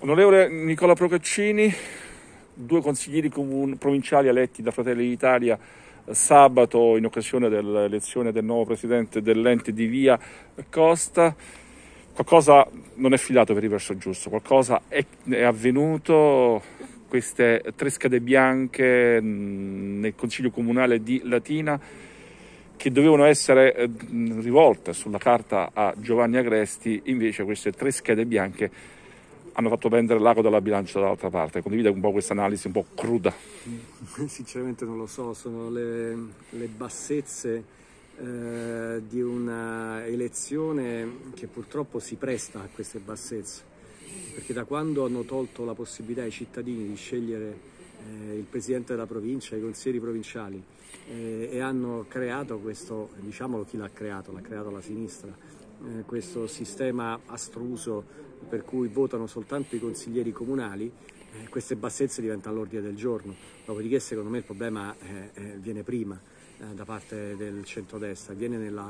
Onorevole Nicola Procaccini, due consiglieri provinciali eletti da Fratelli d'Italia sabato in occasione dell'elezione del nuovo presidente dell'ente di Via Costa. Qualcosa non è filato per il verso giusto, qualcosa è avvenuto. Queste 3 schede bianche nel Consiglio Comunale di Latina, che dovevano essere rivolte sulla carta a Giovanni Agresti, invece queste 3 schede bianche hanno fatto pendere l'ago dalla bilancia dall'altra parte. Condivide un po' questa analisi un po' cruda? Sinceramente non lo so, sono le bassezze di una elezione che purtroppo si presta a queste bassezze, perché da quando hanno tolto la possibilità ai cittadini di scegliere il presidente della provincia, i consiglieri provinciali, e hanno creato questo, diciamolo chi l'ha creato la sinistra, questo sistema astruso per cui votano soltanto i consiglieri comunali, queste bassezze diventano all'ordine del giorno. Dopodiché secondo me il problema viene prima da parte del centrodestra, viene nella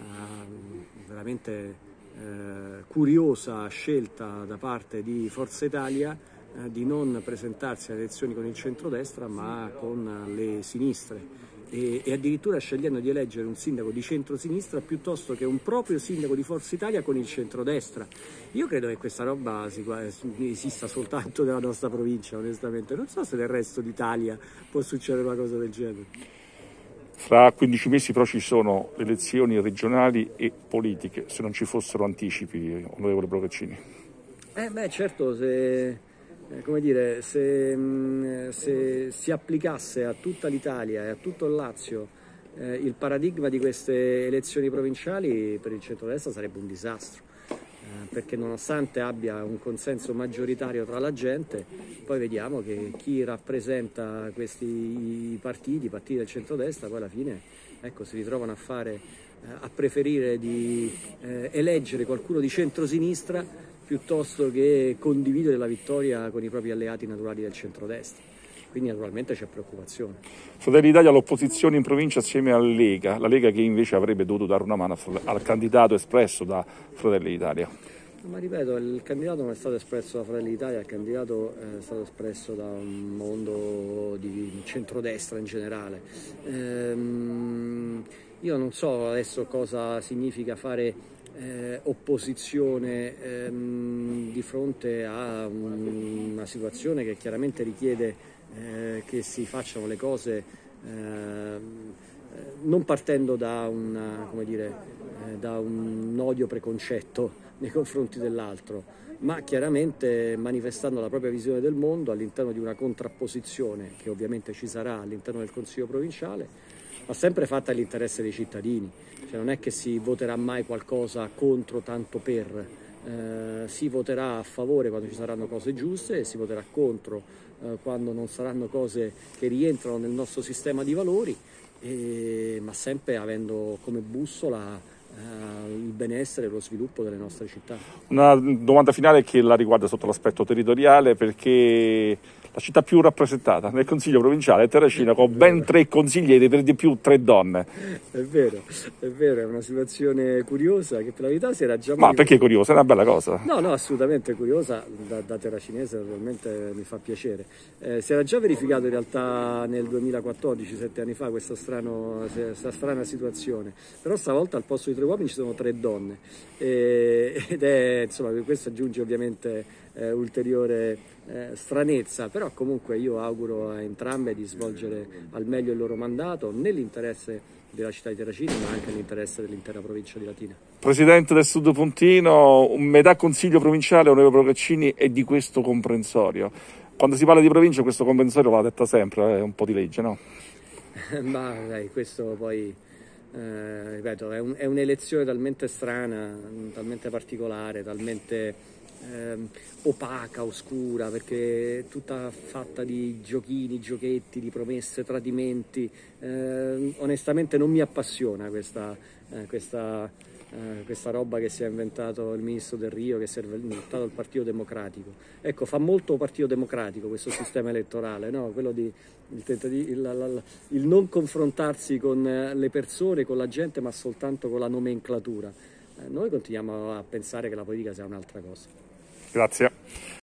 veramente curiosa scelta da parte di Forza Italia di non presentarsi alle elezioni con il centrodestra ma con le sinistre. E addirittura scegliendo di eleggere un sindaco di centrosinistra piuttosto che un proprio sindaco di Forza Italia con il centrodestra. Io credo che questa roba esista soltanto nella nostra provincia, onestamente. Non so se nel resto d'Italia può succedere una cosa del genere. Fra 15 mesi però ci sono le elezioni regionali e politiche, se non ci fossero anticipi, onorevole Procaccini. Certo, come dire, se si applicasse a tutta l'Italia e a tutto il Lazio il paradigma di queste elezioni provinciali, per il centrodestra sarebbe un disastro, perché nonostante abbia un consenso maggioritario tra la gente, poi vediamo che chi rappresenta questi partiti del centrodestra poi alla fine, ecco, si ritrovano a preferire di eleggere qualcuno di centrosinistra piuttosto che condividere la vittoria con i propri alleati naturali del centrodestra. Quindi naturalmente c'è preoccupazione. Fratelli d'Italia all'opposizione in provincia assieme alla Lega, la Lega che invece avrebbe dovuto dare una mano al candidato espresso da Fratelli d'Italia. Ma ripeto, il candidato non è stato espresso da Fratelli d'Italia, il candidato è stato espresso da un mondo di centrodestra in generale. Io non so adesso cosa significa fare opposizione di fronte a una situazione che chiaramente richiede che si facciano le cose non partendo da da un odio preconcetto nei confronti dell'altro, ma chiaramente manifestando la propria visione del mondo all'interno di una contrapposizione che ovviamente ci sarà all'interno del Consiglio provinciale, ma sempre fatta all'interesse dei cittadini. Cioè non è che si voterà mai qualcosa contro tanto per, si voterà a favore quando ci saranno cose giuste e si voterà contro quando non saranno cose che rientrano nel nostro sistema di valori, ma sempre avendo come bussola il benessere e lo sviluppo delle nostre città. Una domanda finale che la riguarda sotto l'aspetto territoriale, perché la città più rappresentata nel Consiglio provinciale è Terracina, con ben 3 consiglieri, per di più 3 donne. È vero, è una situazione curiosa che per la verità si era già... Ma perché curiosa? È una bella cosa. No, assolutamente curiosa, da terracinese naturalmente mi fa piacere. Si era già verificato in realtà nel 2014, 7 anni fa, questa strana situazione, però stavolta al posto di 3 uomini ci sono 3 donne ed è, insomma, questo aggiunge ovviamente ulteriore stranezza, però comunque io auguro a entrambe di svolgere al meglio il loro mandato nell'interesse della città di Terracina ma anche nell'interesse dell'intera provincia di Latina. Presidente del Sud Pontino, metà Consiglio provinciale, onorevole Procaccini, è di questo comprensorio. Quando si parla di provincia questo comprensorio va detta sempre, è un po' di legge, no? Ma dai, questo poi... ripeto, è un'elezione talmente strana, talmente particolare, talmente opaca, oscura, perché è tutta fatta di giochini, giochetti, di promesse, tradimenti. Onestamente non mi appassiona questa roba che si è inventato il ministro Del Rio, che si è inventato il Partito Democratico. Ecco, fa molto Partito Democratico questo sistema elettorale, no? Quello di il non confrontarsi con le persone, con la gente, ma soltanto con la nomenclatura. Noi continuiamo a pensare che la politica sia un'altra cosa. Grazie.